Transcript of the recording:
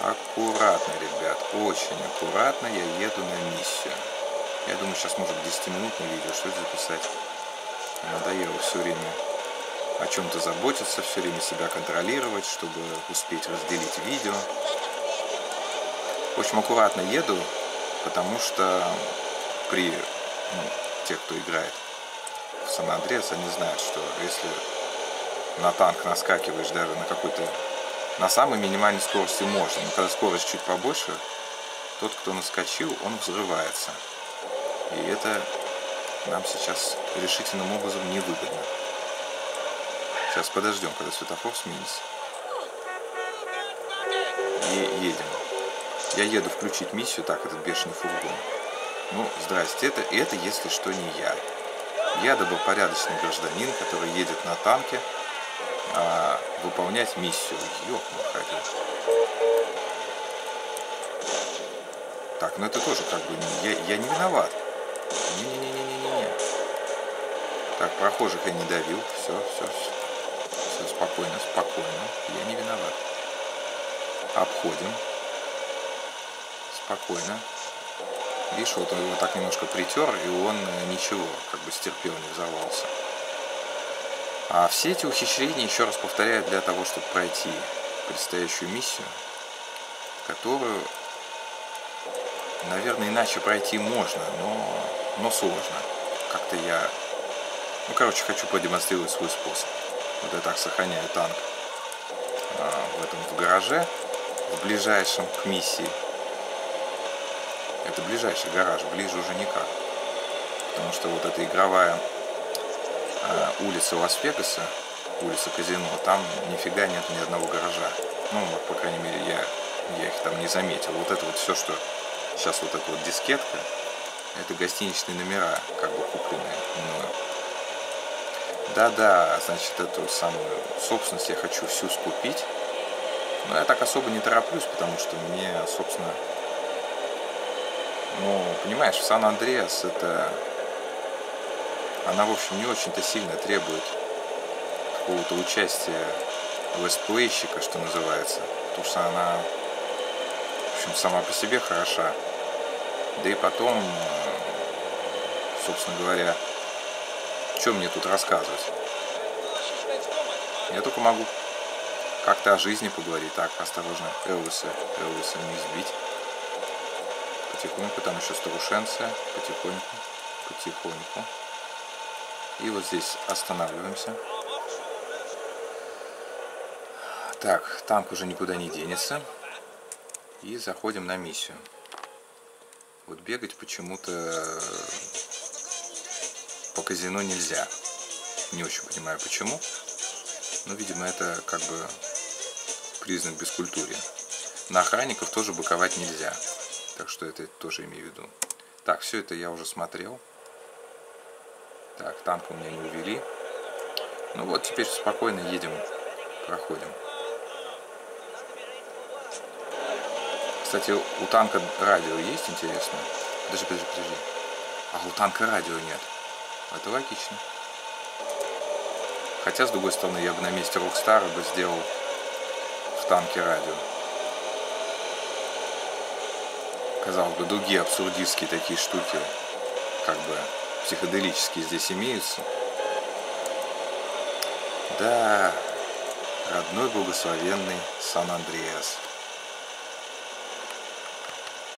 Аккуратно, ребят, очень аккуратно я еду на миссию. Я думаю, сейчас может 10-минутное видео что-то записать. Надоело все время о чем-то заботиться, все время себя контролировать, чтобы успеть разделить видео. В общем, аккуратно еду, потому что те, кто играет в Сан-Андреас, они знают, что если на танк наскакиваешь даже на самой минимальной скорости можно, но когда скорость чуть побольше, тот, кто наскочил, он взрывается. И это нам сейчас решительным образом невыгодно. Сейчас подождем, когда светофор сменится. И едем. Я еду включить миссию, так, этот бешеный фургон. Ну, здрасте, это если что не я. Я добропорядочный гражданин, который едет на танке выполнять миссию. Ёх-махали. Так, ну это тоже как бы я не виноват. Не-не-не-не-не-не. Так, прохожих я не давил. Все, спокойно. Я не виноват. Обходим. Спокойно. Видишь, вот он его так немножко притер, и он ничего, как бы стерпел, не взорвался. А все эти ухищрения, еще раз повторяю, для того, чтобы пройти предстоящую миссию, которую, наверное, иначе пройти можно, но сложно. Как-то я, хочу продемонстрировать свой способ. Вот я так сохраняю танк в гараже, в ближайшем к миссии. Это ближайший гараж, ближе уже никак. Потому что вот эта игровая улица Лас-Вегаса, улица Казино, там нифига нет ни одного гаража. Ну, по крайней мере, я их там не заметил. Вот это вот все, что сейчас вот эта вот дискетка, это гостиничные номера, как бы купленные мною. Да, значит, эту самую собственность я хочу всю скупить. Но я так особо не тороплюсь, потому что мне, собственно, понимаешь, в Сан-Андреас она, в общем, не очень-то сильно требует какого-то участия летсплейщика, что называется, потому что она, в общем, сама по себе хороша. Да и потом, собственно говоря, что мне тут рассказывать? Я только могу как-то о жизни поговорить. Так, осторожно, Элвиса не сбить. Потихоньку, там еще старушенция, потихоньку. И вот здесь останавливаемся. Так, танк уже никуда не денется. И заходим на миссию. Вот бегать почему-то по казино нельзя. Не очень понимаю почему. Но, видимо, это как бы признак бескультурья. На охранников тоже быковать нельзя. Так что это тоже имею в виду. Так, все это я уже смотрел. Так, танк у меня не увели. Ну вот, теперь спокойно едем, проходим. Кстати, у танка радио есть, интересно? Подожди. А у танка радио нет. Это логично. Хотя, с другой стороны, я бы на месте Рокстара бы сделал в танке радио. Казалось бы, другие абсурдистские такие штуки, как бы психоделические здесь имеются. Да, родной благословенный Сан-Андреас.